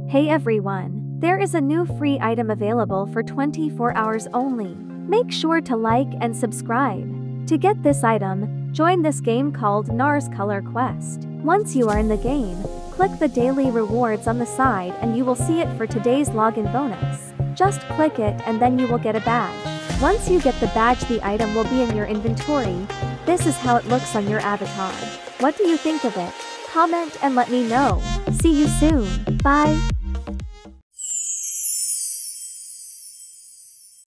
Hey everyone, there is a new free item available for 24 hours only. Make sure to like and subscribe. To get this item, join this game called NARS Color Quest. Once you are in the game, click the daily rewards on the side and you will see it for today's login bonus. Just click it and then you will get a badge. Once you get the badge, the item will be in your inventory. This is how it looks on your avatar. What do you think of it? Comment and let me know. See you soon. Bye.